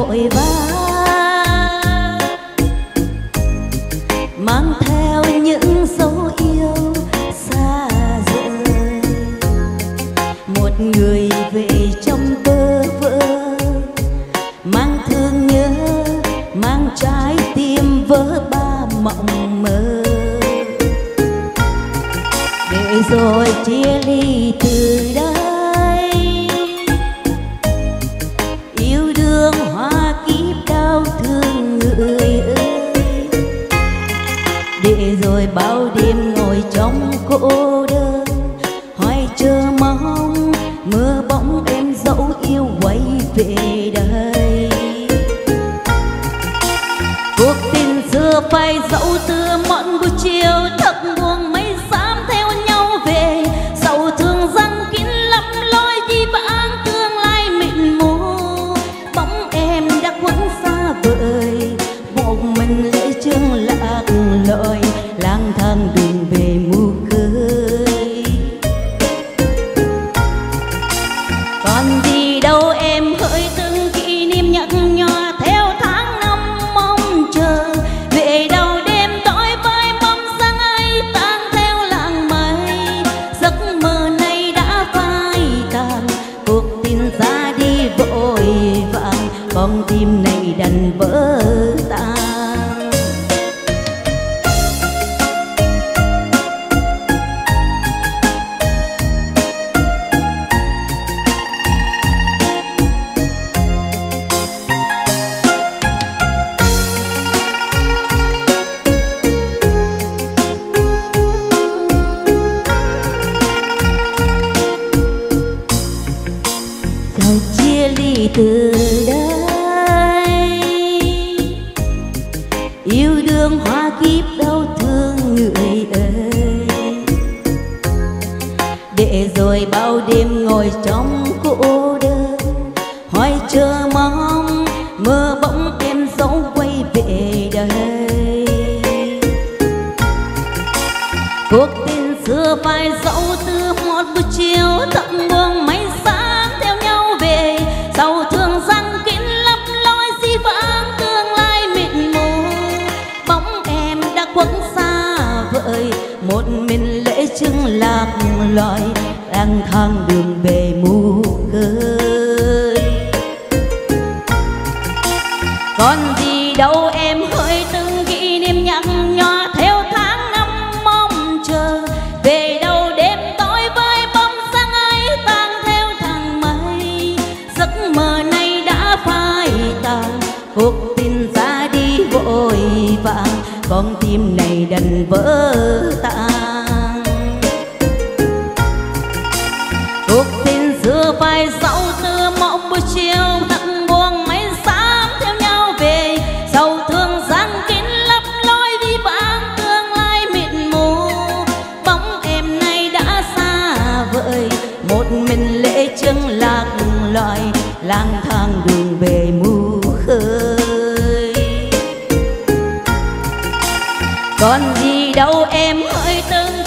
vội vã, mang theo những dấu yêu xa rời. Một người về trong bơ vơ, mang thương nhớ, mang trái tim vỡ ba mộng mơ. Để rồi chia ly từ đây, yêu đương hoa kiếp đau thương người ơi. Để rồi bao đêm ngồi trong cô đơn, hoài chờ mong mưa bóng em dẫu yêu quay về đây. Cuộc tình xưa phai dẫu từ mọn buổi chiều thật buồn, mấy dám theo nhau về. Sầu thương răng kín lắm lối đi vãng, tương lai mịn mù. Bóng em đã khuất xa vời, một mình lễ chương lạc lội, lang thang đường về mù khơi. Còn gì đâu em hỡi từng kỷ niệm nhạt nhòa theo tháng năm mong chờ. Về đâu đêm tối với bóng dáng ấy tan theo làng mây. Giấc mơ này đã phai tàn, cuộc tình ra đi vội vàng, con tim này đành vỡ tan. Rồi chia ly từ đây, yêu đương hoa kiếp đau thương người ơi. Để rồi bao đêm ngồi trong cô đơn, hoài chờ mong mơ bóng em dẫu quay về đây. Cuộc tình xưa phai dẫu từ một buổi chiều thật buồn, mấy sáng theo nhau về. Sầu thương răng kín lấp lối di vãng, tương lai mịn mù. Bóng em đã khuất xa vời, một mình lễ chương lạc loài, lang thang đường về mù khơi. Còn gì đâu em hỡi từng kỷ niệm nhạt nhòa theo tháng năm mong chờ. Về đâu đêm tối với bóng dáng ấy tan theo thang mây. Giấc mơ này đã phai tàn, cuộc tình ra đi vội vàng, con tim này đành vỡ tan. Cuộc tình xưa phai dẫu từ một buổi chiều thật buồn, mấy sáng theo nhau về. Sầu thương răng kín lấp lối đi vãng, tương lai mịn mù. Bóng em nay đã xa vời, một mình lễ chương lạc loài, lang thang đường về mù khơi. Còn gì đâu em hỡi từng